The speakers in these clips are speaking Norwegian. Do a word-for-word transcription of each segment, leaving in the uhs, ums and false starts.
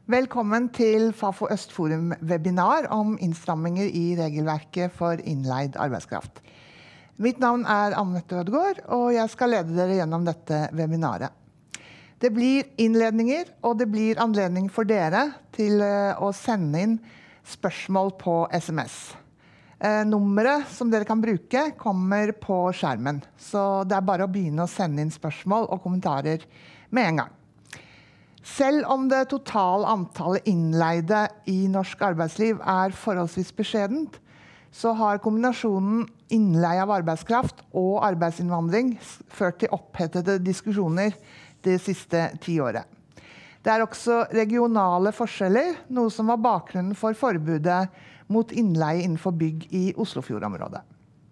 Velkommen til Fafo Østforum webinar om innstramminger i regelverket for innleid arbeidskraft. Mitt navn er Anne-Mette Ødegaard, og jeg skal lede dere gjennom dette webinaret. Det blir innledninger, og det blir anledning for dere til å sende inn spørsmål på sms. Nummeret som dere kan bruke kommer på skjermen, så det er bare å begynne å sende inn spørsmål og kommentarer med en gang. Selv om det totale antallet innleide i norsk arbeidsliv er forholdsvis beskjedent, så har kombinasjonen innleie av arbeidskraft og arbeidsinnvandring ført til opphetede diskusjoner det siste tiåret. Det er også regionale forskjeller, noe som var bakgrunnen for forbudet mot innleie innenfor bygg i Oslofjordområdet.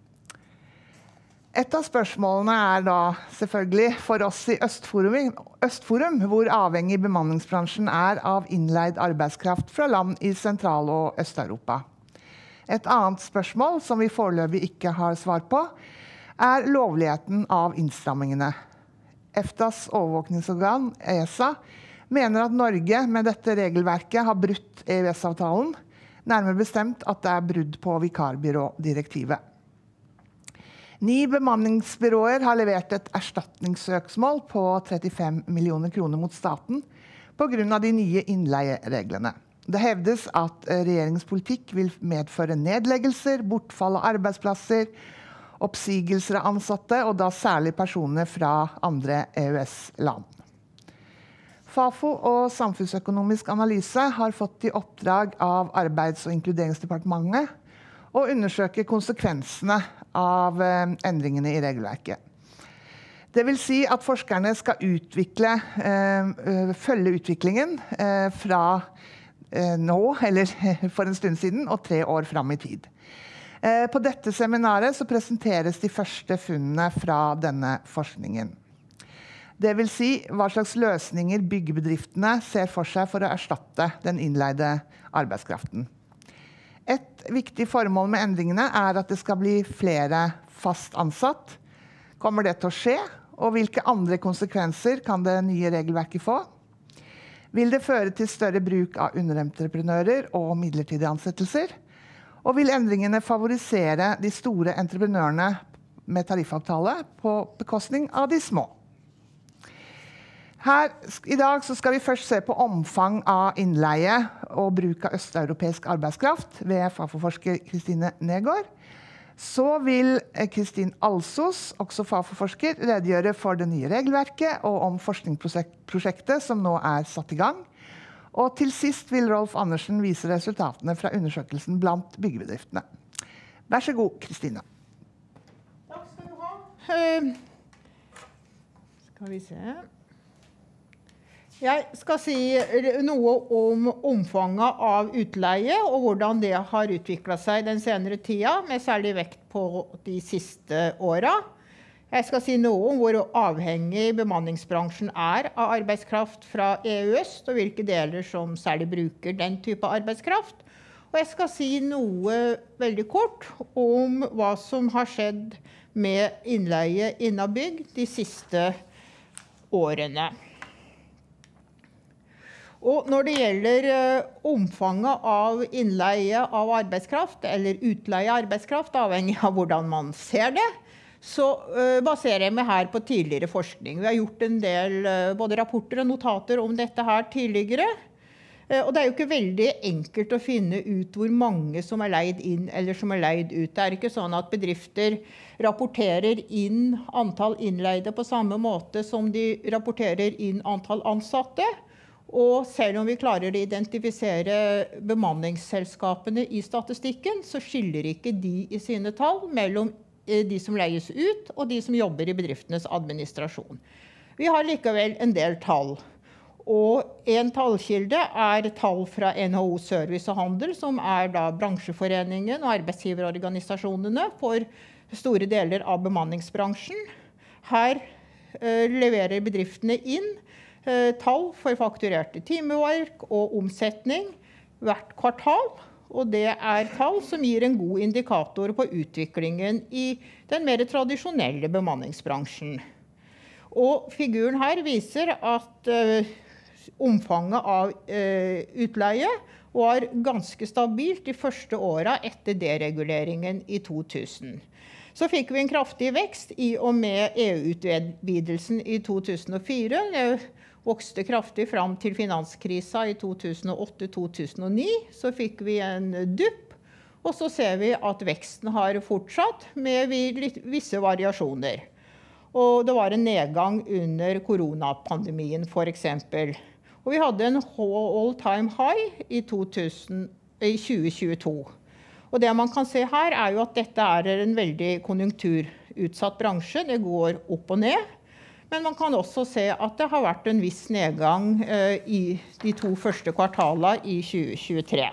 Et av spørsmålene er da selvfølgelig for oss i Østforum, Østforum hvor avhengig bemanningsbransjen er av innleid arbeidskraft fra land i Sentral- og Øst-Europa. Et annet spørsmål som vi foreløpig ikke har svar på, er lovligheten av innstrammingene. EFTAs overvåkningsorgan, ESA, mener at Norge med dette regelverket har brutt E U S-avtalen, nærmere bestemt at det er brudd på vikarbyrådirektivet. Ni bemanningsbyråer har levert et erstatningssøksmål på trettifem millioner kroner mot staten på grunn av de nye innleiereglene. Det hevdes at regjeringens politikk vil medføre nedleggelser, bortfall av arbeidsplasser, oppsigelser av ansatte, og da særlig personer fra andre E U S-land. Fafo og Samfunnsøkonomisk analyse har fått i oppdrag av Arbeids- og inkluderingsdepartementet å undersøke konsekvensene av eh, endringene i regelverket. Det vil si at forskerne skal utvikle, eh, følge utviklingen eh, fra eh, nå, eller for en stund siden, og tre år fram i tid. Eh, på dette seminaret så presenteres de første funnene fra denne forskningen. Det vil si hva slags løsninger byggebedriftene ser for seg for å erstatte den innleide arbeidskraften. Et viktig formål med endringene er at det skal bli flere fast ansatt. Kommer det til å skje? Og hvilke andre konsekvenser kan det nye regelverket få? Vil det føre til større bruk av underentreprenører og midlertidige ansettelser? Og vil endringene favorisere de store entreprenørene med tariffavtale på bekostning av de små? Her, I dag så skal vi først se på omfang av innleie og bruk av østeuropeisk arbeidskraft ved Fafo-forsker Kristine Negård. Så vil Kristin Alsos, også Fafo-forsker, redegjøre for det nye regelverket og om forskningsprosjektet som nå er satt i gang. Og til sist vil Rolf Andersen vise resultatene fra undersøkelsen blant byggebedriftene. Vær så god, Kristine. Takk skal du ha. Uh, skal vi se... Jeg skal si noe om omfanget av utleie og hvordan det har utviklet seg den senere tida, med særlig vekt på de siste årene. Jeg skal si noe om hvor avhengig bemanningsbransjen er av arbeidskraft fra E U Øst, og hvilke deler som særlig bruker den type arbeidskraft. Og jeg skal si noe veldig kort om hva som har skjedd med innleie innen bygg de siste årene. Og når det gjelder omfanget av innleie av arbeidskraft, eller utleie av arbeidskraft, avhengig av hvordan man ser det, så baserer jeg meg her på tidligere forskning. Vi har gjort en del både rapporter og notater om dette her tidligere. Og det er jo ikke veldig enkelt å finne ut hvor mange som er leid inn eller som er leid ut. Det er ikke sånn at bedrifter rapporterer inn antall innleide på samme måte som de rapporterer inn antall ansatte. Og selv om vi klarer å identifisere bemanningsselskapene i statistikken, så skiller ikke de i sine tall mellom de som leies ut og de som jobber i bedriftenes administrasjon. Vi har likevel en del tall. Og en tallkilde er tall fra N H O Service og Handel, som er da bransjeforeningen og arbeidsgiverorganisasjonene for store deler av bemanningsbransjen. Her eh, leverer bedriftene inn tall for fakturerte timeverk og omsetning hvert kvartal, og det er tall som gir en god indikator på utviklingen i den mer tradisjonelle bemanningsbransjen. Og figuren her viser at omfanget av eh, utleie var ganske stabilt de første årene etter dereguleringen i to tusen. Så fikk vi en kraftig vekst i og med E U-utvidelsen i to tusen og fire. Det vokste kraftig fram til finanskrisa i to tusen og åtte til to tusen og ni. Så fikk vi en dupp, og så ser vi at veksten har fortsatt med visse variasjoner. Og det var en nedgang under koronapandemien for eksempel. Og vi hadde en all-time high i, to tusen, i tjue tjueto. Og det man kan se her er jo at dette er en veldig konjunkturutsatt bransje. Det går opp og ned. Men man kan også se at det har vært en viss nedgang eh, i de to første kvartalene i tjue tjuetre.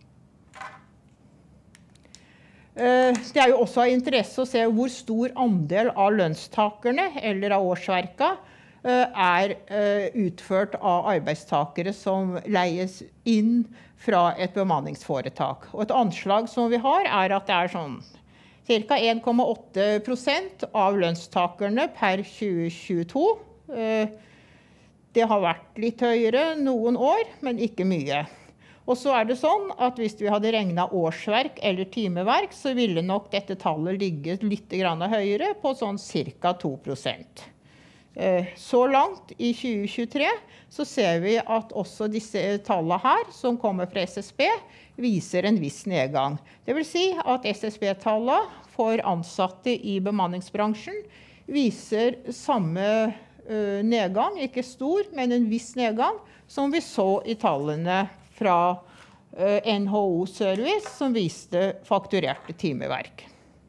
Det er jo også av interesse å se hvor stor andel av lønnstakerne eller av årsverka er utført av arbeidstakere som leies inn fra et bemanningsforetak. Og et anslag som vi har er at det er sånn ca. en komma åtte prosent av lønnstakerne per tjue tjueto. Det har vært litt høyere noen år, men ikke mye. Og så er det sånn at hvis vi hadde regnet årsverk eller timeverk, så ville nok dette tallet ligge litt høyere på sånn ca. to prosent. Så langt i tjue tjuetre så ser vi at også disse tallene her, som kommer fra S S B, viser en viss nedgang. Det vil si at S S B-tallene for ansatte i bemanningsbransjen viser samme nedgang, ikke stor, men en viss nedgang, som vi så i tallene fra N H O Service, som viste fakturerte timeverk.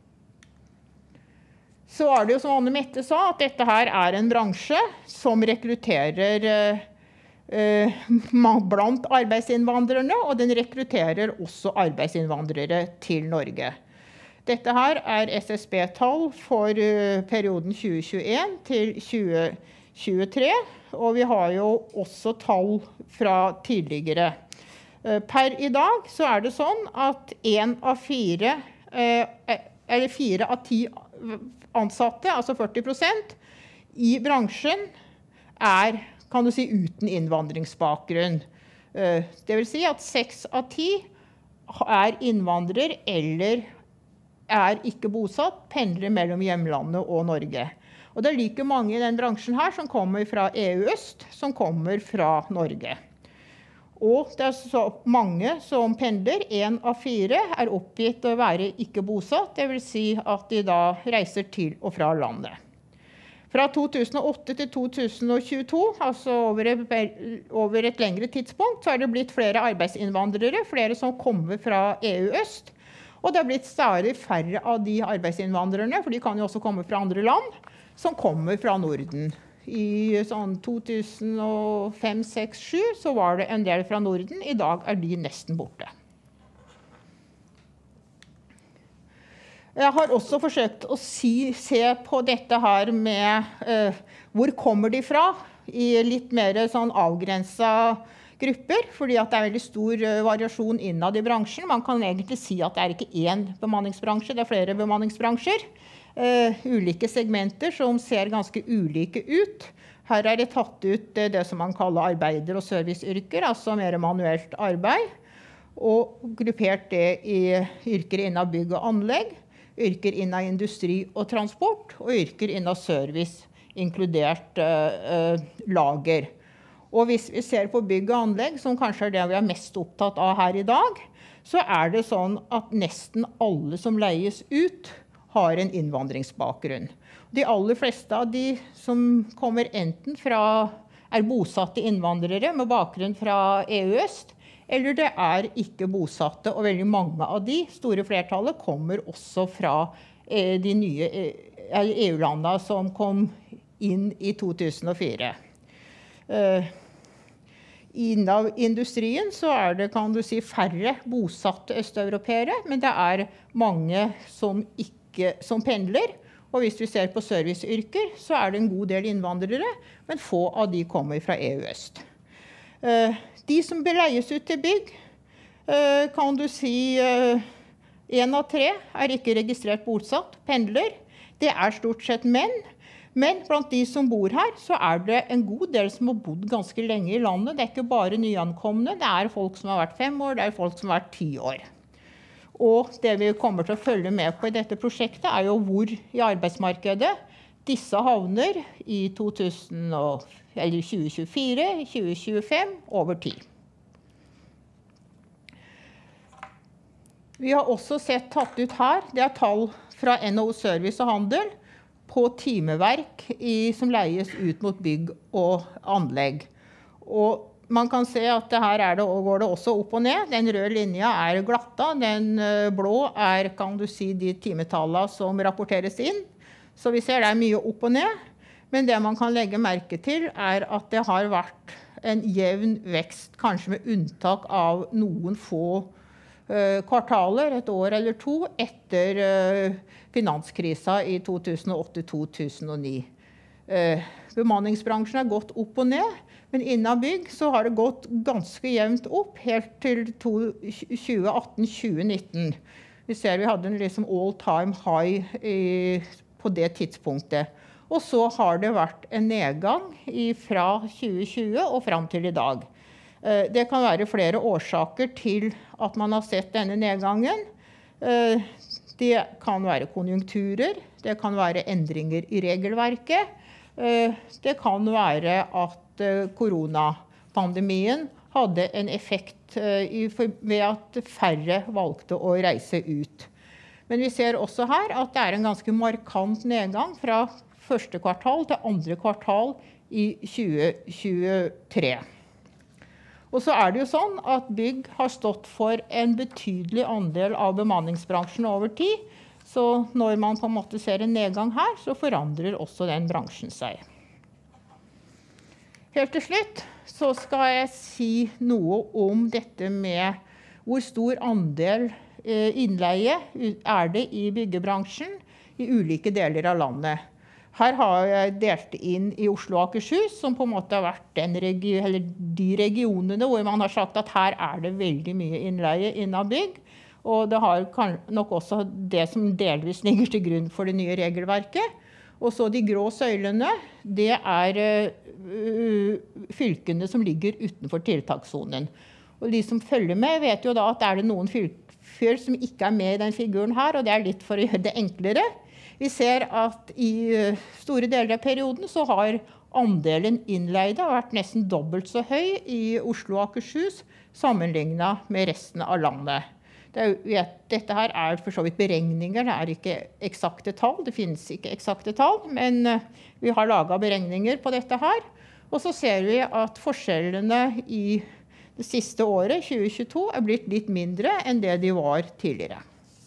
Så er det jo som Anne Mette sa, at dette her er en bransje som rekrutterer eh, blant arbeidsinnvandrerne, og den rekrutterer også arbeidsinnvandrere til Norge. Dette her er S S B-tall for uh, perioden tjue tjueen til tjue tjuetre, og vi har jo også tall fra tidligere. Per i dag så er det sånn at en av fire, eller fire av ti ansatte, altså førti prosent, i bransjen er, kan du si, uten innvandringsbakgrunn. Det vil si at seks av ti er innvandrer eller er ikke bosatt, pendler mellom hjemlandet og Norge. Og det er like mange i den bransjen her som kommer fra E U-øst, som kommer fra Norge. Og det er så mange som pendler, en av fire er oppgitt å være ikke bosatt, det vil si at de da reiser til og fra landet. Fra to tusen og åtte til to tusen og tjueto, altså over et, over et lengre tidspunkt, så er det blitt flere arbeidsinnvandrere, flere som kommer fra E U-øst, og det er blitt stadig færre av de arbeidsinnvandrerne, for de kan jo også komme fra andre land, som kommer fra Norden. I sånn to tusen og fem, seks, sju så var det en del fra Norden. I dag er de nesten borte. Jeg har også forsøkt å si, se på dette her med eh, hvor kommer de fra, i litt mer sånn avgrenset grupper, fordi at det er veldig stor uh, variasjon innad i bransjen. Man kan egentlig si at det er ikke én bemanningsbransje, det er flere bemanningsbransjer. Uh, ulike segmenter som ser ganske ulike ut. Her er det tatt ut uh, det som man kaller arbeider- og serviceyrker, altså mer manuelt arbeid, og gruppert det i yrker innen bygg og anlegg, yrker innen industri og transport, og yrker innen service, inkludert uh, uh, lager. Og hvis vi ser på bygg og anlegg, som kanskje er det vi er mest opptatt av her i dag, så er det sånn at nesten alle som leies ut har en innvandringsbakgrunn. De aller fleste av de som kommer enten fra, er bosatte innvandrere med bakgrunn fra E U-øst, eller det er ikke bosatte, og veldig mange av de store flertallet kommer også fra eh, de nye E U-landene som kom inn i to tusen og fire. Uh, Innen industrien så er det, kan du si, færre bosatte østeuropeere, men det er mange som, ikke, som pendler. Og hvis vi ser på serviceyrker, så er det en god del innvandrere, men få av de kommer fra E U-øst. Uh, de som beleies ut til bygg, uh, kan du si, uh, en av tre er ikke registrert bosatt, pendler. Det er stort sett menn. Men blant de som bor her, så er det en god del som har bodd ganske lenge i landet. Det er ikke bare nyankomne, det er folk som har vært fem år, det er folk som har vært ti år. Og det vi kommer til å følge med på i dette prosjektet er jo hvor i arbeidsmarkedet disse havner i to tusen og, eller tjue tjuefire, tjue tjuefem, over tid. Vi har også sett tatt ut her, det er tall fra N H O Service og Handel, på timeverk i, som leies ut mot bygg og anlegg. Og man kan se at det her er det, og går det også opp og ned. Den røde linja er glatta, den blå er, kan du si, de timetallene som rapporteres inn. Så vi ser det er mye opp og ned, men det man kan legge merke til er at det har vært en jevn vekst, kanskje med unntak av noen få uh, kvartaler, et år eller to, etter uh, finanskrisa i to tusen og åtte til to tusen og ni. Uh, bemanningsbransjen har gått opp og ned, men innen bygg så har det gått ganske jevnt opp, helt til tjue atten til tjue nitten. Vi ser vi hadde en liksom all time high i, på det tidspunktet. Og så har det vært en nedgang fra tjue tjue og frem til i dag. Uh, det kan være flere årsaker til at man har sett denne nedgangen. Uh, Det kan være konjunkturer, det kan være endringer i regelverket, det kan være at koronapandemien hadde en effekt ved at færre valgte å reise ut. Men vi ser også her at det er en ganske markant nedgang fra første kvartal til andre kvartal i tjue tjuetre. Og så er det jo sånn at bygg har stått for en betydelig andel av bemanningsbransjen over tid. Så når man på en måte ser en nedgang her, så forandrer også den bransjen seg. Helt til slutt så skal jeg si noe om dette med hvor stor andel innleie er det i byggebransjen i ulike deler av landet. Her har jeg delt inn i Oslo og Akershus, som på en måte har vært den regi eller de regionene hvor man har sagt at her er det veldig mye innleie innen bygg. Og det har nok også det som delvis ligger til grunn for det nye regelverket. Og så de grå søylene, det er uh, fylkene som ligger utenfor tiltakssonen. Og de som følger med vet jo da at er det noen fylker som ikke er med i den figuren her, og det er litt for å gjøre det enklere. Vi ser at i store deler av perioden så har andelen innleide vært nesten dobbelt så høy i Oslo og Akershus sammenlignet med resten av landet. Det er, dette her er for så vidt beregninger, det er ikke eksakte tall, det finnes ikke eksakte tall, men vi har laget beregninger på dette her. Og så ser vi at forskjellene i det siste året, tjue tjueto, er blitt litt mindre enn det de var tidligere.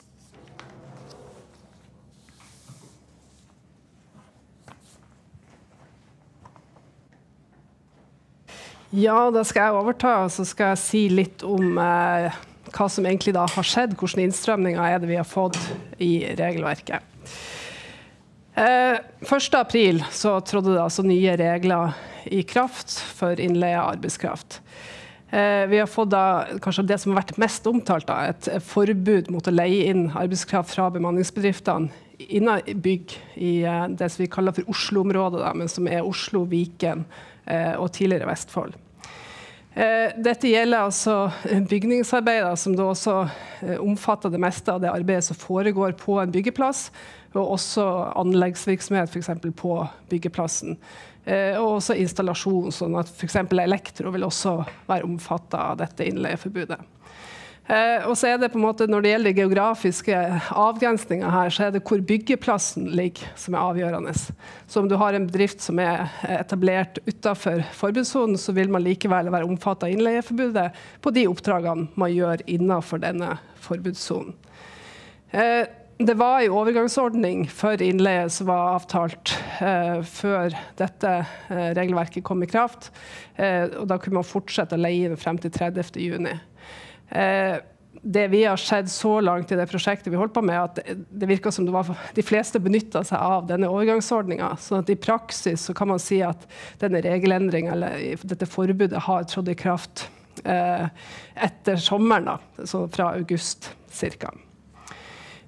Ja, da skal jeg overta, og så skal jeg si litt om eh, hva som egentlig da har skjedd, hvilke innstrømninger er det vi har fått i regelverket. Eh, første april så trådde det altså nye regler i kraft for innleie av arbeidskraft. Eh, vi har fått da, kanskje det som har vært mest omtalt, da, et forbud mot å leie inn arbeidskraft fra bemanningsbedriftene innen bygg i eh, det som vi kaller for Oslo-området, da, men som er Oslo, Viken eh, og tidligere Vestfold. Dette gjelder altså bygningsarbeider som da også omfatter det meste av det arbeidet som foregår på en byggeplass, og også anleggsvirksomhet for eksempel på byggeplassen. Og også installasjon, sånn at for eksempel elektro vil også være omfattet av dette innleieforbudet. Eh, og så er det på en måte, når det gjelder geografiske avgrensninger her, så er det hvor byggeplassen ligger som er avgjørende. Så om du har en bedrift som er etablert utenfor forbudssonen, så vil man likevel være omfattet av innleieforbudet på de oppdragene man gjør innenfor denne forbudssonen. Eh, det var en overgangsordning for innleie som var avtalt eh, før dette eh, regelverket kom i kraft, eh, og da kunne man fortsette å leie inn frem til tredivte juni. Eh, det vi har sett så langt i det prosjektet vi holdt på med, at det, det virker som det var, de fleste benyttet seg av denne overgangsordningen, så at i praksis så kan man si at denne regelendringen, eller dette forbudet har trådt i kraft eh, etter sommeren, da, så fra august cirka.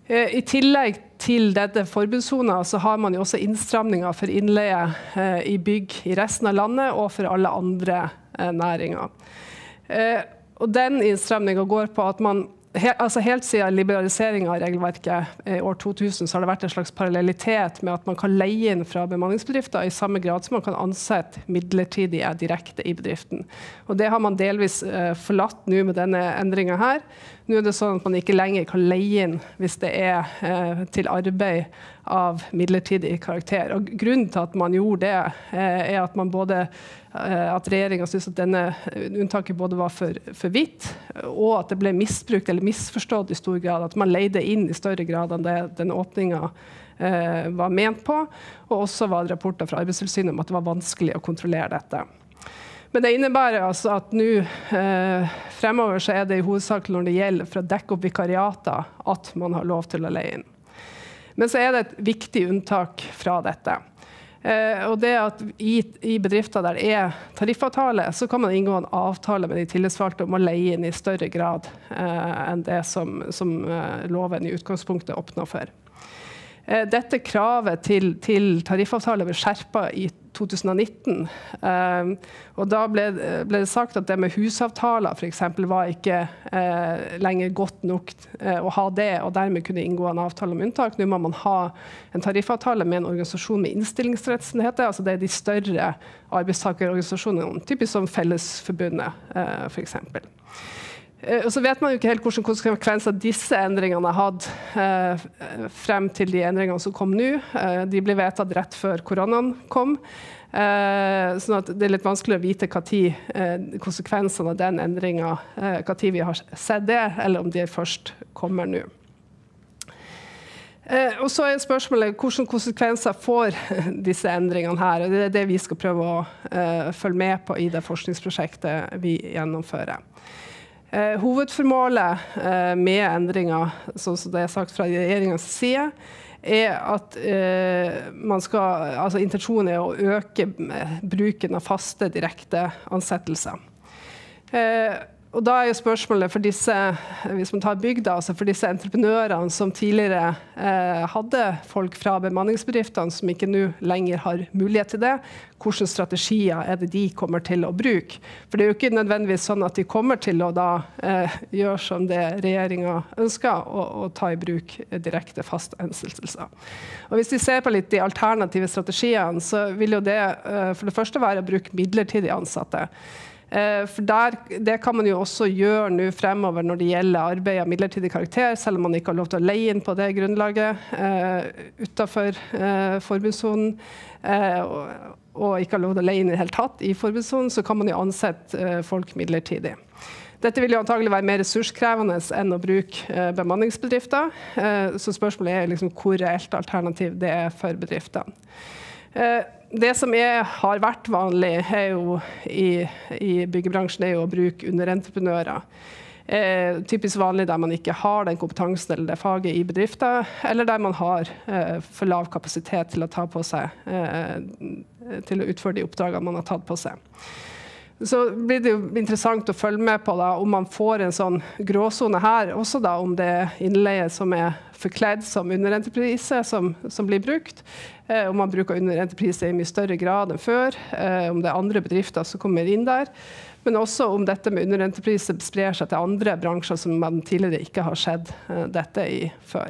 I tillegg til dette forbudssonen så har man jo også innstramninger for innleie i bygg i resten av landet og for alle andre næringer. Og den innstramningen går på at man Altså helt siden liberaliseringen av regelverket i år to tusen så har det vært en slags parallellitet med at man kan leie inn fra bemanningsbedrifter i samme grad som man kan ansette midlertidige direkte i bedriften. Og det har man delvis eh, forlatt nå med denne endringen her. Nå er det sånn at man ikke lenger kan leie inn hvis det er eh, til arbeid av midlertidig karakter. Og grunnen til at man gjorde det eh, er at man både at regjeringen synes at denne unntaket både var for, for vidt, og at det ble misbrukt eller misforstått i stor grad, at man leide inn i større grad enn det den åpningen eh, var ment på, og også var det rapporter fra Arbeidstilsynet om at det var vanskelig å kontrollere dette. Men det innebærer altså at nå eh, fremover så er det i hovedsak når det gjelder for å dekke opp vikariater at man har lov til å leie inn. Men så er det et viktig unntak fra dette. Eh, og det at i, i bedrifter der det er tariffavtale, så kan man inngå en avtale med de tillitsvalgte om å leie inn i større grad eh, enn det som, som eh, loven i utgangspunktet åpner for. Eh, dette kravet til, til tariffavtale ble skjerpet i to tusen og nitten, eh, og da ble, ble det sagt at det med husavtaler for eksempel var ikke eh, lenger godt nok eh, å ha det, og dermed kunne inngå en avtale om unntak. Nå må man ha en tariffavtale med en organisasjon med innstillingsrett, som det heter. Altså det er de større arbeidstakerorganisasjonene, typisk som Fellesforbundet eh, for eksempel. Og så vet man jo ikke helt hvilke konsekvenser disse endringene hadde eh, frem til de endringene som kom nå. Eh, de ble vedtatt rett før koronaen kom, eh, sånn at det er litt vanskelig å vite hva tid eh, konsekvensene av den endringen, eh, hva tid vi har sett det, eller om de først kommer nå. Eh, og så er spørsmålet hvilke konsekvenser får disse endringene her, og det er det vi skal prøve å eh, følge med på i det forskningsprosjektet vi gjennomfører. Eh, hovedformålet eh, med endringer, sånn som det er sagt fra regjeringens side, er at eh, man skal, altså intensjonen er å øke bruken av faste direkte ansettelser. Eh, og da er jo spørsmålet for disse, hvis man tar bygda, altså for disse entreprenørene som tidligere eh, hadde folk fra bemanningsbedriftene som ikke nå lenger har mulighet til det, hvilke strategier er det de kommer til å bruke? For det er jo ikke nødvendigvis sånn at de kommer til å da eh, gjøre som det regjeringen ønsker, og, og ta i bruk direkte fast ansettelser. Og hvis vi ser på litt de alternative strategiene, så vil jo det eh, for det første være å bruke midlertidig ansatte. For der, det kan man jo også gjøre nå fremover når det gjelder arbeid av midlertidig karakter, selv om man ikke har lov til å leie inn på det grunnlaget eh, utenfor eh, forbudssonen, eh, og, og ikke har lov til å leie inn i det hele tatt i forbudssonen, så kan man jo ansette eh, folk midlertidig. Dette vil jo antagelig være mer ressurskrevende enn å bruke eh, bemanningsbedrifter, eh, så spørsmålet er liksom hvor reelt alternativ det er for bedriftene. Eh, Det som er, har vært vanlig er jo i, i byggebransjen er jo å bruke underentreprenører. Eh, typisk vanlig der man ikke har den kompetansen eller det faget i bedrifter, eller der man har eh, for lav kapasitet til å ta på seg, eh, til å utføre de oppdragene man har tatt på seg. Så blir det jo interessant å følge med på da, om man får en sånn gråzone her, også da om det er innleie som er forkledd som underentreprise som, som blir brukt, eh, om man bruker underentreprise i mye større grad enn før, eh, om det er andre bedrifter som kommer inn der, men også om dette med underentreprise sprer seg til andre bransjer som man tidligere ikke har sett eh, dette i før.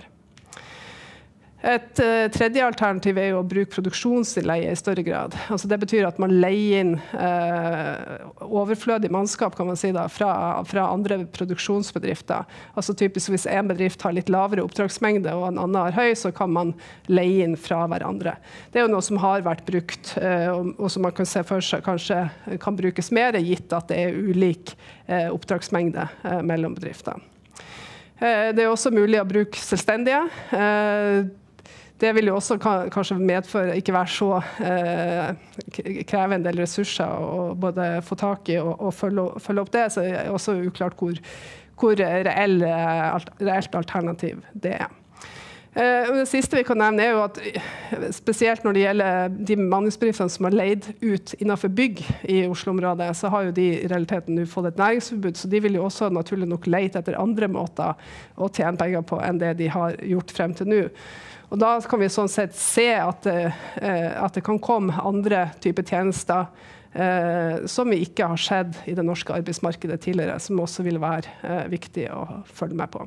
Et uh, tredje alternativ er jo å bruke produksjonsinnleie i større grad. Altså det betyr at man leier inn uh, overflødig mannskap kan man si da, fra, fra andre produksjonsbedrifter. Altså typisk hvis en bedrift har litt lavere oppdragsmengde og en annen har høy, så kan man leie inn fra hverandre. Det er jo noe som har vært brukt, uh, og, og som man kan se for seg kanskje kan brukes mer, gitt at det er ulik uh, oppdragsmengde uh, mellom bedrifter. Uh, det er også mulig å bruke selvstendige. Uh, Det vil jo også kanskje medføre ikke være så eh, kreve en del ressurser å både få tak i og, og følge, følge opp det, så det er også uklart hvor, hvor reell, alt, reelt alternativ det er. Det siste vi kan nevne er jo at spesielt når det gjelder de bemanningsbedriftene som har leid ut innenfor bygg i Oslo-området, så har jo de i realiteten nå fått et næringsforbud, så de vil jo også naturlig nok lete etter andre måter å tjene penger på enn det de har gjort frem til nå. Og da kan vi sånn sett se at, at det kan komme andre typer tjenester eh, som vi ikke har sett i det norske arbeidsmarkedet tidligere, som også vil være eh, viktig å følge med på.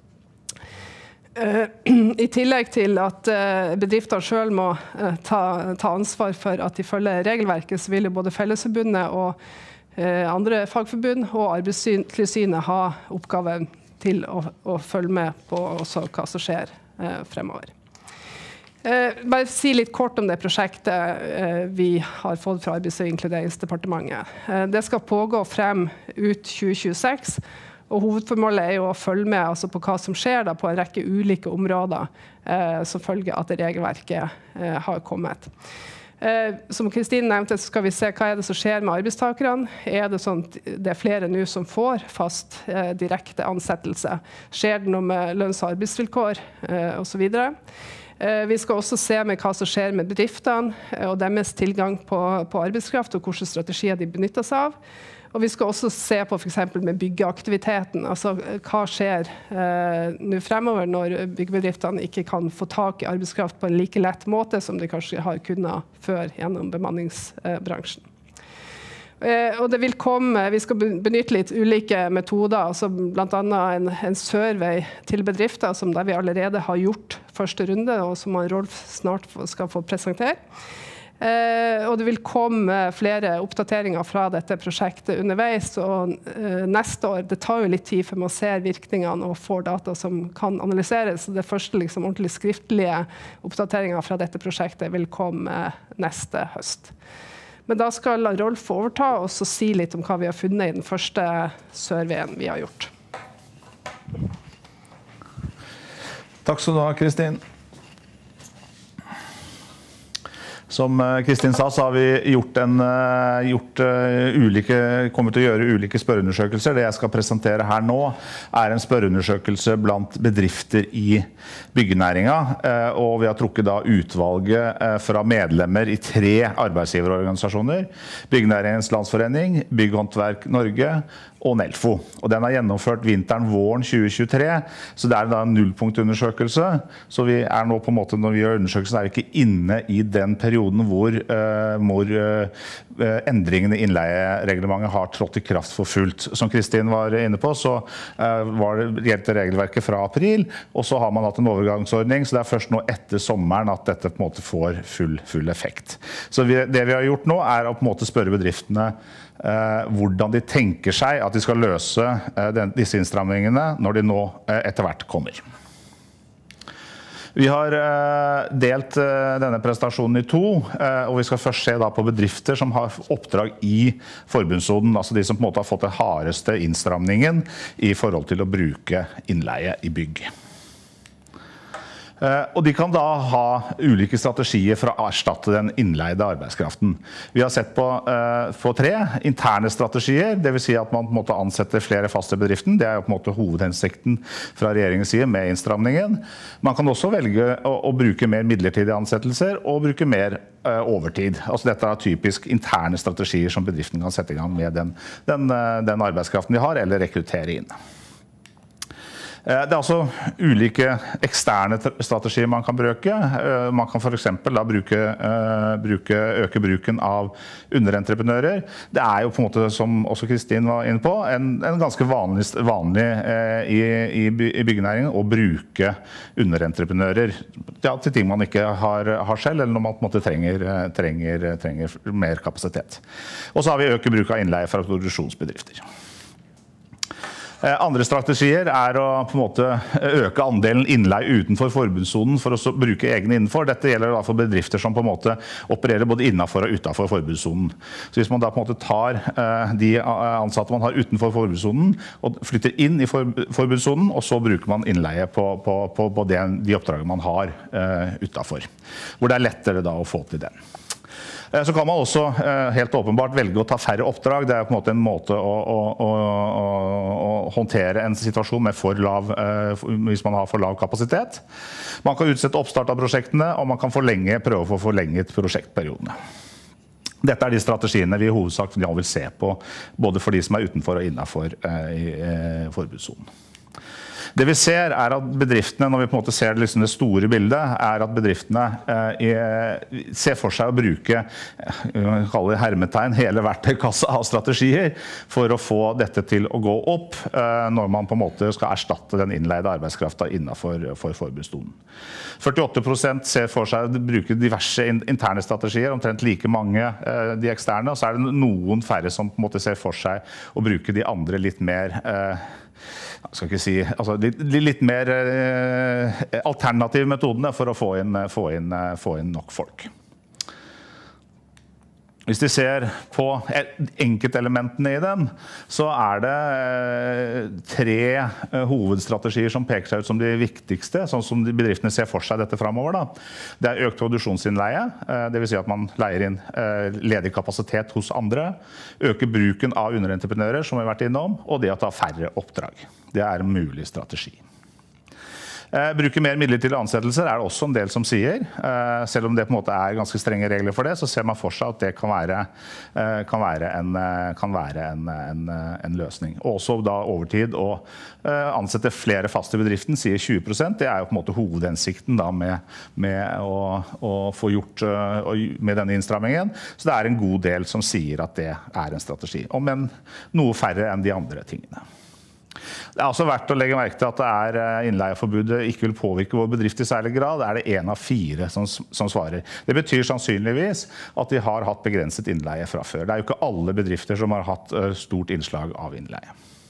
I tillegg til at bedrifter selv må ta, ta ansvar for at de følger regelverket, så vil jo både Fellesforbundet og andre fagforbund og Arbeidstilsynet ha oppgaven til å, å følge med på også hva som skjer fremover. Bare si litt kort om det prosjektet vi har fått fra Arbeids- og inkluderingsdepartementet. Det skal pågå frem ut tjue tjueseks, og hovedformålet er jo å følge med altså på hva som skjer da, på en rekke ulike områder eh, som følge at regelverket eh, har kommet. Eh, som Kristine nevnte, så skal vi se hva er det som skjer med arbeidstakerne. Er det sånn at det er flere nå som får fast eh, direkte ansettelse? Skjer det noe med lønns- og arbeidsvilkår eh, og så videre? Eh, vi skal også se med hva som skjer med bedriftene eh, og deres tilgang på, på arbeidskraft og hvilke strategier de benytter seg av. Og vi skal også se på for eksempel med byggeaktiviteten, altså hva skjer eh, nå fremover når byggebedriftene ikke kan få tak i arbeidskraft på en like lett måte som de kanskje har kunnet før gjennom bemanningsbransjen. Eh, og det vil komme, vi skal benytte litt ulike metoder, altså blant annet en, en survey til bedrifter som der vi allerede har gjort første runde, og som Rolf snart skal få presentere. Eh, og det vil komme flere oppdateringer fra dette prosjektet underveis, og eh, neste år, det tar jo litt tid før man ser virkningene og får data som kan analyseres, så det første liksom, ordentlig skriftlige oppdateringer fra dette prosjektet vil komme eh, neste høst. Men da skal Rolf overta og så si litt om hva vi har funnet i den første surveyen vi har gjort. Takk skal du ha, Kristin. Som Kristin sa, så har vi gjort en, gjort ulike, kommet til å gjøre ulike spørreundersøkelser. Det jeg skal presentere her nå er en spørreundersøkelse blant bedrifter i byggenæringen. Og vi har trukket da utvalget fra medlemmer i tre arbeidsgiverorganisasjoner. Byggenæringens Landsforening, Bygghåndverk Norge og Nelfo. Og den er gjennomført vinteren våren tjue tjuetre, så det er da en nullpunktundersøkelse. Så vi er nå på en måte, når vi gjør undersøkelsen, er vi ikke inne i den perioden hvor, uh, hvor uh, endringene i innleiereglementet har trådt i kraft for fullt. Som Kristin var inne på, så uh, var det gjeldte regelverket fra april, og så har man hatt en overgangsordning, så det er først nå etter sommeren at dette på en måte får full, full effekt. Så vi, det vi har gjort nå er å på en måte spørre bedriftene Uh, hvordan de tenker seg at de skal løse uh, den, disse innstrammingene når de nå uh, etter hvert kommer. Vi har uh, delt uh, denne presentasjonen i to, uh, og vi skal først se da på bedrifter som har oppdrag i forbundssonen, altså de som på en måte har fått den hardeste innstramningen i forhold til å bruke innleie i bygg. Og de kan da ha ulike strategier for å erstatte den innleide arbeidskraften. Vi har sett på, på tre interne strategier, det vil si at man på en måte ansetter flere faste bedriften. Det er jo på en måte hovedhensikten fra regjeringens side med innstramningen. Man kan også velge å, å bruke mer midlertidige ansettelser og bruke mer uh, overtid. Altså dette er typisk interne strategier som bedriften kan sette i gang med den, den, den arbeidskraften de har, eller rekruttere inn. Det er også ulike eksterne strategier man kan bruke. Man kan for eksempel da bruke, bruke, øke bruken av underentreprenører. Det er jo på en måte, som også Kristin var inne på, en, en ganske vanlig, vanlig i, i, i byggenæringen å bruke underentreprenører. Ja, til ting man ikke har, har selv, eller når man på en måte trenger, trenger, trenger mer kapasitet. Og så har vi øke bruk av innleie fra produksjonsbedrifter. Andre strategier er å på en måte øke andelen innleie utenfor forbundssonen for å bruke egne innenfor. Dette gjelder da for bedrifter som på en måte opererer både innenfor og utenfor forbundssonen. Så hvis man da på en måte tar de ansatte man har utenfor forbundssonen og flytter inn i forbundssonen, og så bruker man innleie på, på, på, på det, de oppdragene man har utenfor. Hvor det er lettere da å få til den. Så kan man også helt åpenbart velge å ta færre oppdrag. Det er på en måte en måte å, å, å, å håndtere en situasjon med for lav, hvis man har for lav kapasitet. Man kan utsette oppstart av prosjektene, og man kan forlenge, prøve å få forlenget prosjektperiodene. Dette er de strategiene vi i hovedsak vil se på, både for de som er utenfor og innenfor i forbudssonen. Det vi ser er at bedriftene, når vi på en måte ser liksom det store bildet, er at bedriftene eh, ser for seg å bruke eh, kaller det hermetegn, hele verktøykassa av strategier for å få dette til å gå opp eh, når man på en måte skal erstatte den innleide arbeidskraften innenfor for forbudssonen. førtiåtte prosent ser for seg å bruke diverse interne strategier, omtrent like mange eh, de eksterne, og så er det noen færre som på en måte ser for seg å bruke de andre litt mer eh, jeg skal ikke si, altså litt, litt mer eh, alternative metodene for å få inn, få inn, få inn nok folk. Hvis de ser på enkeltelementene i den, så er det tre hovedstrategier som peker seg ut som de viktigste, sånn som de bedriftene ser for seg dette fremover. Da. Det er økt produksjonsinnleie, det vil si at man leier inn ledig kapasitet hos andre, øke bruken av underentreprenører, som vi har vært innom, og det å ta færre oppdrag. Det er en mulig strategi. Bruke mer midlertidige ansettelser er det også en del som sier. Selv om det på en måte er ganske strenge regler for det, så ser man for seg at det kan være, kan være, en, kan være en, en, en løsning. Og også da overtid å ansette flere fast i bedriften, sier tjue prosent. Det er jo på en måte hovedhensikten da med, med å, å få gjort med denne innstrammingen. Så det er en god del som sier at det er en strategi. Om en noe færre enn de andre tingene. Det er også verdt å legge merke til at det er innleieforbudet ikke vil påvirke vår bedrift i særlig grad. Det er det en av fire som, som svarer. Det betyr sannsynligvis at de har hatt begrenset innleie fra før. Det er jo ikke alle bedrifter som har hatt stort innslag av innleie.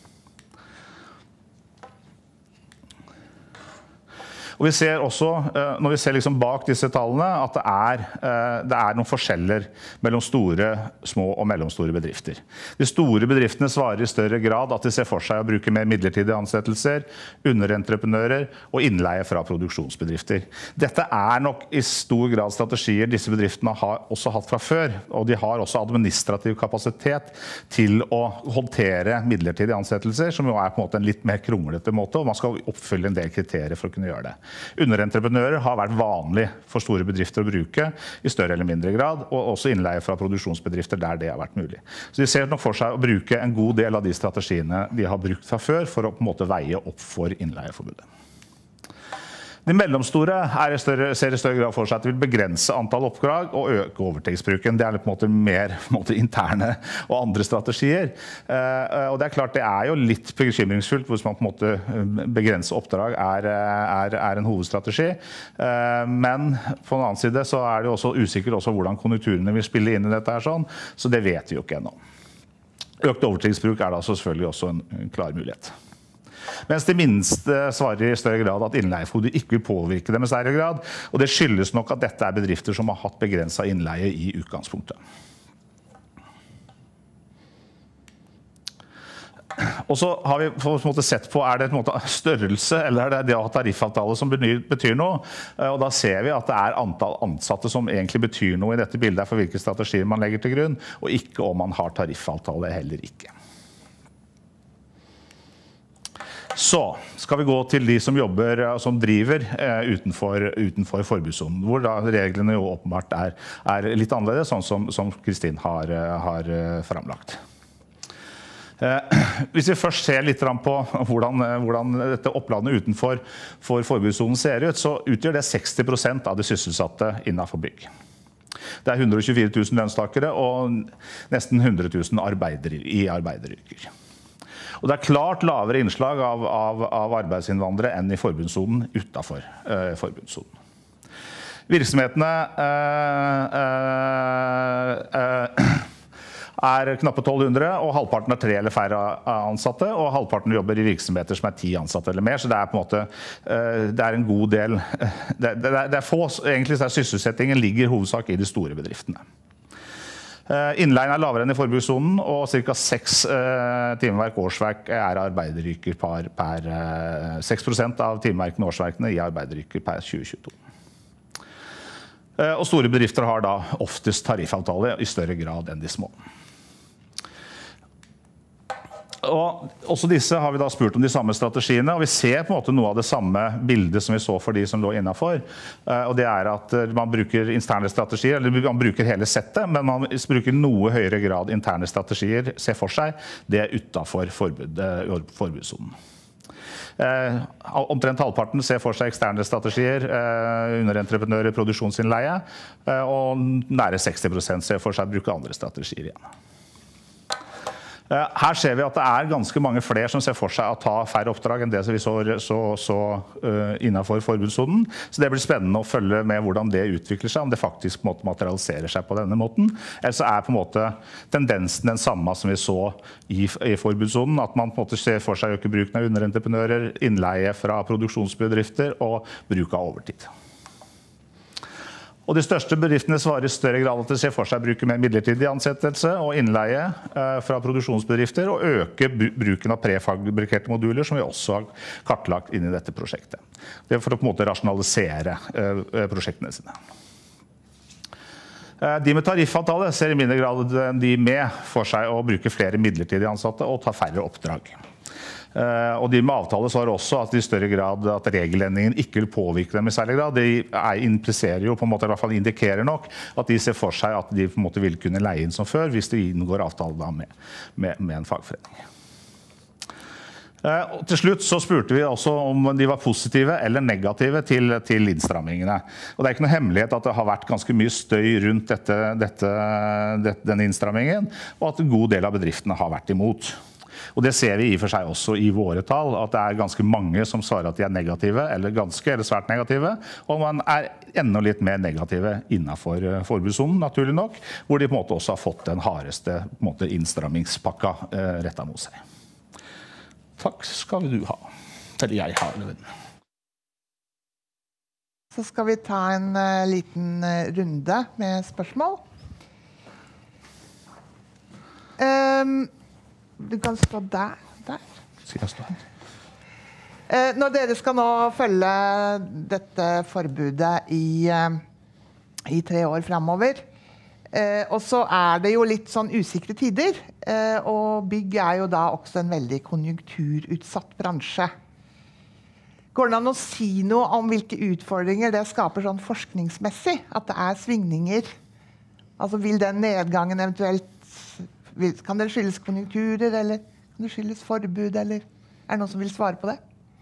Og vi ser også, når vi ser liksom bak disse tallene, at det er, det er noen forskjeller mellom store, små og mellomstore bedrifter. De store bedriftene svarer i større grad at de ser for seg å bruke mer midlertidige ansettelser, underentreprenører og innleie fra produksjonsbedrifter. Dette er nok i stor grad strategier disse bedriftene har også hatt fra før, og de har også administrativ kapasitet til å håndtere midlertidige ansettelser, som jo er på en måte en litt mer kronglete måte, og man skal oppfylle en del kriterier for å kunne gjøre det. Underentreprenører har vært vanlig for store bedrifter å bruke i større eller mindre grad, og også innleie fra produksjonsbedrifter der det har vært mulig. Så de ser nok for seg å bruke en god del av de strategiene de har brukt fra før for å på en måte veie opp for innleieforbudet. De mellomstore er i større, ser i større grad for seg at de vil begrense antall oppdrag og øke overtidsbruken. Det er på en måte mer på en måte, interne og andre strategier. Eh, og det er klart det er jo litt bekymringsfullt hvis man på en måte begrenser oppdrag er, er, er en hovedstrategi. Eh, men på den annen side så er det jo også usikkert også hvordan konjunkturene vil spille inn i dette her sånn, så det vet vi jo ikke ennå. Økt overtidsbruk er da selvfølgelig også en, en klar mulighet. Mens de minste svarer i større grad at innleieforbudet ikke vil påvirke dem i større grad, og det skyldes nok at dette er bedrifter som har hatt begrenset innleie i utgangspunktet. Og så har vi på en måte sett på, er det en måte størrelse, eller er det det å ha tariffavtale som betyr noe? Og da ser vi at det er antall ansatte som egentlig betyr noe i dette bildet for hvilke strategier man legger til grunn, og ikke om man har tariffavtale heller ikke. Så skal vi gå til de som jobber, som driver eh, utenfor, utenfor forbudssonen, hvor da reglene jo åpenbart er, er litt annerledes, sånn som, som Kristin har, har framlagt. Eh, hvis vi først ser litt på hvordan, hvordan dette opplandet utenfor for forbudssonen ser ut, så utgjør det seksti prosent av de sysselsatte innenfor bygg. Det er hundre og tjuefire tusen lønnstakere og nesten hundre tusen arbeidere i arbeideryrker. Og det er klart lavere innslag av, av, av arbeidsinnvandrere enn i forbudssonen utenfor uh, forbudssonen. Virksomhetene uh, uh, uh, er knappe tolv hundre, og halvparten er tre eller færre ansatte, og halvparten jobber i virksomheter som er ti ansatte eller mer, så det er på en måte uh, det er en god del det, det, det er få, egentlig så er sysselsettingen ligger i hovedsak i de store bedriftene. Innleien er lavere enn i forbudssonen, og ca. seks uh, timeverk årsverk er arbeideryrker per, per uh, seks prosent av timeverkene årsverkene i arbeideryrker per tjue tjueto. Og store bedrifter har da oftest tariffavtale i større grad enn de små. Og også disse har vi da spurt om de samme strategiene, og vi ser på en måte noe av det samme bildet som vi så for de som lå innenfor. Og det er at man bruker interne strategier, eller man bruker hele settet, men man bruker noe høyere grad interne strategier, se for seg, det er utenfor forbud, forbudssonen. Eh, omtrent halvparten ser for seg eksterne strategier, eh, underentreprenører, produksjonsinnleie, eh, og nære seksti prosent ser for seg å bruke andre strategier igjen. Her ser vi at det er ganske mange flere som ser for seg å ta færre oppdrag enn det vi så, så, så uh, innenfor forbudssonen. Så det blir spennende å følge med hvordan det utvikler seg, om det faktisk på en måte materialiserer seg på denne måten. Eller så er på en måte tendensen den samme som vi så i, i forbudssonen, at man på en måte ser for seg å øke bruken av underentreprenører, innleie fra produksjonsbedrifter og bruk av overtid. Og de største bedriftene svarer i større grad at de ser for seg å bruke mer midlertidig ansettelse og innleie eh, fra produksjonsbedrifter, og øke bruken av prefabrikerte moduler, som vi også har kartlagt inn i dette prosjektet. Det er for å på en måte rasjonalisere eh, prosjektene sine. Eh, de med tariffavtale ser i mindre grad de med for seg å bruke flere midlertidige ansatte og ta færre oppdrag. Uh, og de med avtale svarer også at i større grad at regelendringen ikke vil påvirke dem i særlig grad. De er, impliserer jo, på en måte, i hvert fall indikerer nok, at de ser for seg at de på en måte vil kunne leie inn som før, hvis de inngår avtale da med, med, med en fagforening. Uh, og til slutt så spurte vi også om de var positive eller negative til, til innstrammingene. Og det er ikke noe hemmelighet at det har vært ganske mye støy rundt dette, dette, dette, denne innstrammingen, og at en god del av bedriftene har vært imot. Og det ser vi i og for seg også i våre tall, at det er ganske mange som svarer at de er negative, eller ganske, eller svært negative, og man er enda litt mer negative innenfor forbudssonen, naturlig nok, hvor de på en måte også har fått den hardeste på en måte, innstrammingspakka eh, rettet mot seg. Takk skal du ha. Eller jeg har det. Så skal vi ta en uh, liten uh, runde med spørsmål. Um, Du kan stå der. der. Skal jeg stå her? Eh, når dere skal nå følge dette forbudet i, eh, i tre år fremover, eh, og så er det jo litt sånn usikre tider, eh, og bygg er jo da også en veldig konjunkturutsatt bransje. Går det an å si noe om hvilke utfordringer det skaper sånn forskningsmessig? At det er svingninger? Altså vil den nedgangen eventuelt Kan det skyldes konjunkturer, eller kan det skyldes forbud, eller er det noen som vil svare på det?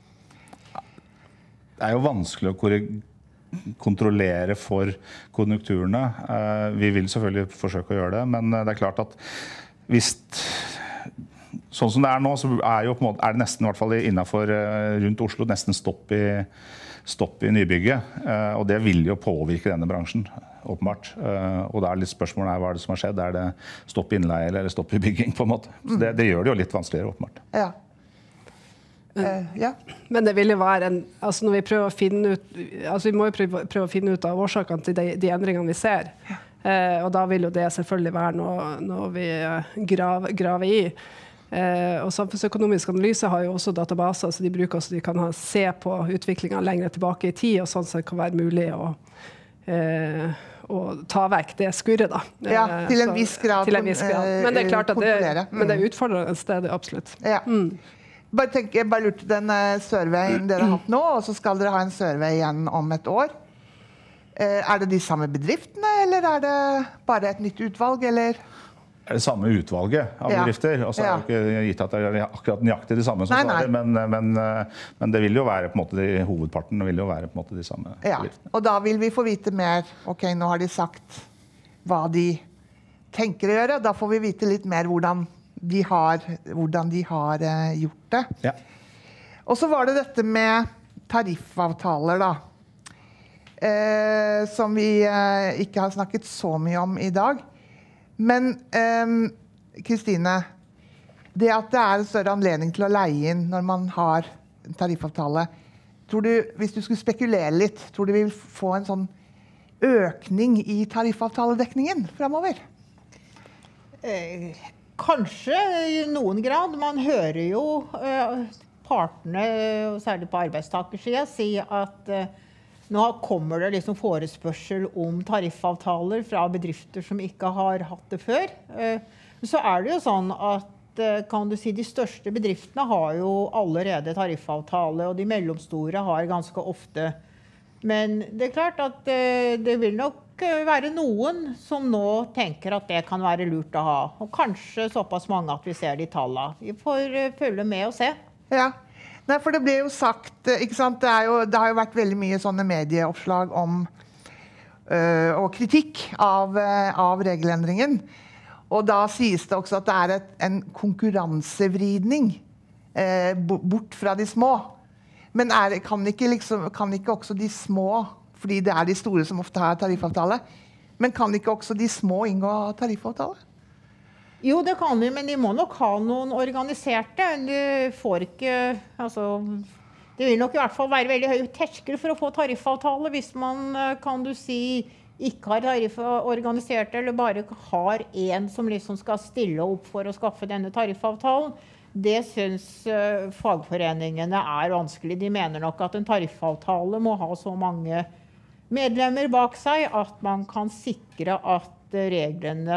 Det er jo vanskelig å kontrollere for konjunkturene. Vi vil selvfølgelig forsøke å gjøre det, men det er klart at hvis sånn som det er nå, så er, jo på en måte, er det nesten, i hvert fall innenfor rundt Oslo, nesten stopp i, stopp i nybygget, og det vil jo påvirke denne bransjen. Åpenbart. Og da er litt spørsmålet her, hva er det som har skjedd? Er det stopp i innleie eller stopp i bygging på en måte? Så det, det gjør det jo litt vanskeligere, åpenbart. Ja. Uh, ja. Men det vil jo være en, altså når vi prøver å finne ut, altså vi må jo prøve, prøve å finne ut av årsakene til de, de endringene vi ser. Ja. Uh, og da vil jo det selvfølgelig være noe, noe vi graver, graver i. Uh, og samfunnsøkonomisk analyse har jo også databaser, så de bruker også, de kan ha, se på utviklingen lenger tilbake i tid, og sånn så det kan være mulig å uh, og ta vekk det skurret da. Ja, til en viss grad. Til en viss grad. Men det er klart at det, mm. men det er utfordrende sted, absolutt. Ja. Mm. Bare, tenk, jeg bare lurte den surveyen dere har hatt nå, og så skal dere ha en survey igjen om et år. Er det de samme bedriftene, eller er det bare et nytt utvalg, eller? Er det samme utvalget av bedrifter, og så er det ikke gitt at det er akkurat nøyaktig de samme som svarer, men, men, men det vil jo være på en måte de, hovedparten vil jo være på en måte de samme ja. bedriftene. Og da vil vi få vite mer, ok, nå har de sagt hva de tenker å gjøre, da får vi vite litt mer hvordan de har, hvordan de har uh, gjort det. Ja. Og så var det dette med tariffavtaler da, eh, som vi uh, ikke har snakket så mye om i dag. Men Kristine, um, det at det er en større anledning til å leie inn når man har en tariffavtale, tror du, hvis du skulle spekulere litt, tror du vi vil få en sånn økning i tariffavtaledekningen fremover? Eh, kanskje i noen grad. Man hører jo eh, partene, særlig på arbeidstakersiden, si at eh, nå kommer det liksom forespørsel om tariffavtaler fra bedrifter som ikke har hatt det før. Så er det jo sånn at kan du si, de største bedriftene har jo allerede tariffavtale, og de mellomstore har ganske ofte. Men det er klart at det vil nok være noen som nå tenker at det kan være lurt å ha. Og kanskje såpass mange at vi ser de tallene. Vi får følge med og se. Ja, Nei, for det ble jo sagt, ikke sant? Det, er jo, det har jo vært veldig mye sånne medieoppslag om, øh, og kritikk av, av regelendringen. Og da sies det også at det er et, en konkurransevridning eh, bort fra de små. Men er, kan, ikke liksom, kan ikke også de små, fordi det er de store som ofte har tariffavtale, men kan ikke også de små inngå tariffavtale? Jo, det kan de, men de må nok ha noen organiserte. De får ikke, altså, det vil nok i hvert fall være veldig høy terskel for å få tariffavtale hvis man, kan du si, ikke har tarifforganiserte, eller bare har en som liksom skal stille opp for å skaffe denne tariffavtalen. Det synes uh, fagforeningene er vanskelig. De mener nok at en tariffavtale må ha så mange medlemmer bak seg at man kan sikre at reglene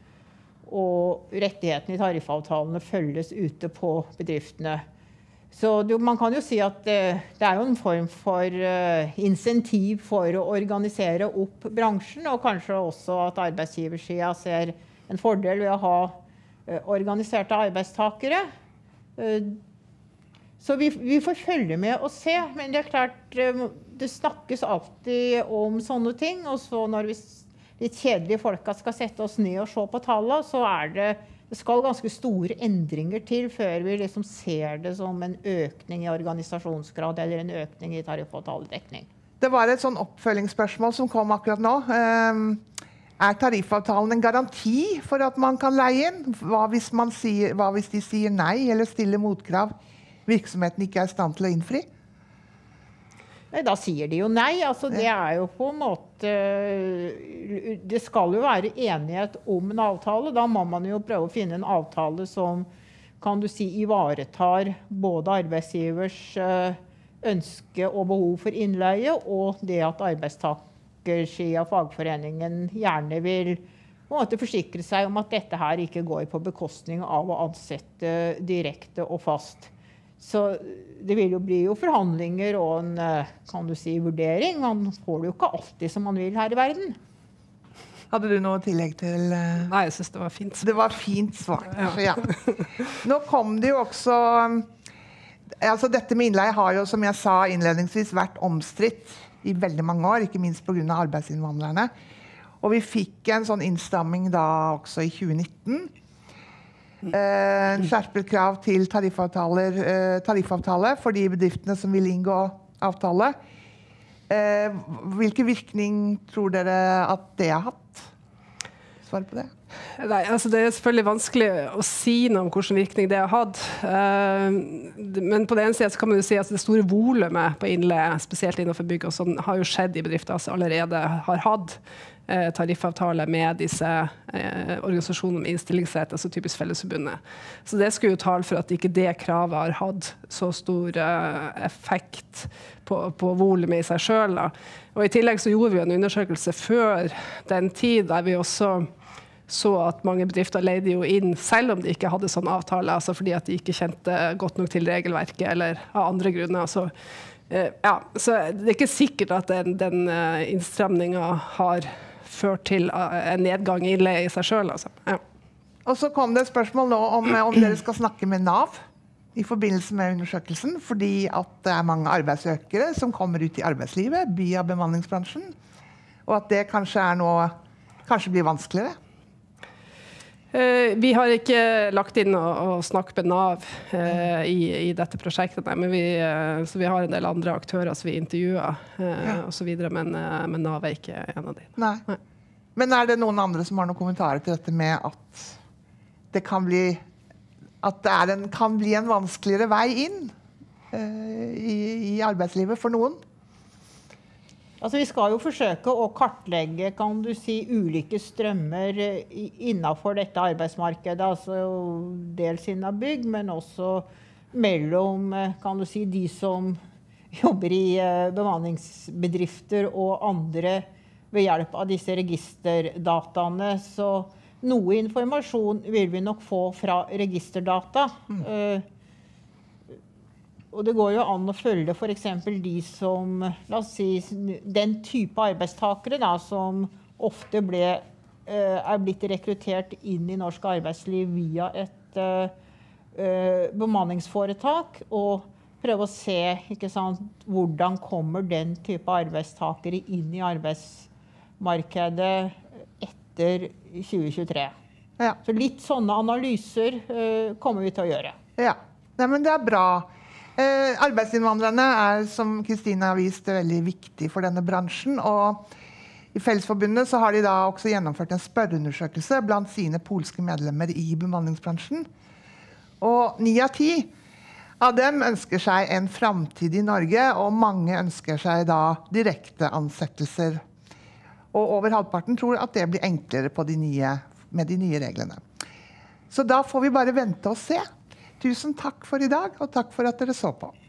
og rettighetene i tariffavtalene følges ute på bedriftene. Så det, man kan jo si at uh, det er jo en form for uh, insentiv for å organisere opp bransjen, og kanskje også at arbeidsgiversiden ser en fordel ved å ha uh, organiserte arbeidstakere. Uh, så vi, vi får følge med og se, men det er klart, uh, det snakkes alltid om sånne ting, og så når vi, de kjedelige folka skal sette oss ned og se på tallene, så er det Det skal ganske store endringer til før vi liksom ser det som en økning i organisasjonsgrad eller en økning i tariffavtaledekning. Det var et sånn oppfølgingsspørsmål som kom akkurat nå. Er tariffavtalen en garanti for at man kan leie inn? Hva hvis, man sier, hva hvis de sier nei eller stiller motkrav virksomheten ikke er i stand til å innfri? Nei, da sier de jo nei. Altså, det er jo på en måte Det skal jo være enighet om en avtale. Da må man jo prøve å finne en avtale som kan du si ivaretar både arbeidsgivers ønske og behov for innleie, og det at arbeidstakersiden av fagforeningen gjerne vil på en måte forsikre seg om at dette her ikke går på bekostning av å ansette direkte og fast. Så det vil jo bli jo forhandlinger og en, kan du si, vurdering. Man får det jo ikke alltid som man vil her i verden. Hadde du noe tillegg til? Uh... Nei, jeg synes det var fint. Det var fint svart. Ja. Ja. Nå kom det jo også... Altså dette med innleie har jo, som jeg sa innledningsvis, vært omstridt i veldig mange år, ikke minst på grunn av arbeidsinnvandrerne. Og vi fikk en sånn innstramming da også i tjue nitten. Eh, skjerpet krav til tariffavtaler, eh, tariffavtale for de bedriftene som vil inngå avtale. Eh, hvilken virkning tror dere at det har hatt? Svar på det. Nei, altså det er selvfølgelig vanskelig å si noe om hvilken virkning det har hatt. Uh, men på den ene siden så kan man jo si at det store volumet på innleie, spesielt innenfor bygg og sånn, har jo skjedd i bedrifter som allerede har hatt uh, tariffavtale med disse uh, organisasjonene med innstillingsrett, altså typisk Fellesforbundet. Så det skulle jo tale for at ikke det kravet har hatt så stor uh, effekt på, på volumet i seg selv. Da. Og i tillegg så gjorde vi en undersøkelse før den tid der vi også så at mange bedrifter leide jo inn, selv om de ikke hadde sånn avtale, altså fordi at de ikke kjente godt nok til regelverket, eller av andre grunner. Så, eh, ja, så det er ikke sikkert at den, den uh, innstramningen har ført til uh, en nedgang i innleie i seg selv. Altså. Ja. Og så kom det et spørsmål nå om, om dere skal snakke med NAV i forbindelse med undersøkelsen, fordi at det er mange arbeidssøkere som kommer ut i arbeidslivet via bemanningsbransjen, og at det kanskje er noe, kanskje blir vanskeligere. Uh, vi har ikke lagt inn å, å snakke med NAV uh, i, i dette prosjektet, nei, men vi, uh, så vi har en del andre aktører som vi intervjuer, uh, ja. og så videre, men, uh, men NAV er ikke en av de. Nei. Nei. Men er det noen andre som har noen kommentarer til dette med at det kan bli, at det er en, kan bli en vanskeligere vei inn uh, i, i arbeidslivet for noen? Altså, vi skal jo forsøke å kartlegge, kan du si, ulike strømmer innenfor dette arbeidsmarkedet, altså dels innen bygg, men også mellom, kan du si, de som jobber i bemanningsbedrifter og andre ved hjelp av disse registerdataene. Så noe informasjon vil vi nok få fra registerdata. Mm. Uh, og det går jo an å følge for eksempel de som, la oss si, den type arbeidstakere da, som ofte ble, uh, er blitt rekruttert inn i norsk arbeidsliv via et uh, uh, bemanningsforetak, og prøve å se, ikke sant, hvordan kommer den type arbeidstakere inn i arbeidsmarkedet etter tjue tjuetre. Ja. Så litt sånne analyser uh, kommer vi til å gjøre. Ja, Nei, men det er bra. Eh, arbeidsinnvandrerne er, som Kristine har vist, veldig viktig for denne bransjen. Og i Fellesforbundet så har de da også gjennomført en spørreundersøkelse blant sine polske medlemmer i bemanningsbransjen. Og ni av ti av dem ønsker seg en framtid i Norge, og mange ønsker seg da direkte ansettelser. Og over halvparten tror at det blir enklere på de nye, med de nye reglene. Så da får vi bare vente og se. Tusen takk for i dag, og takk for at dere så på.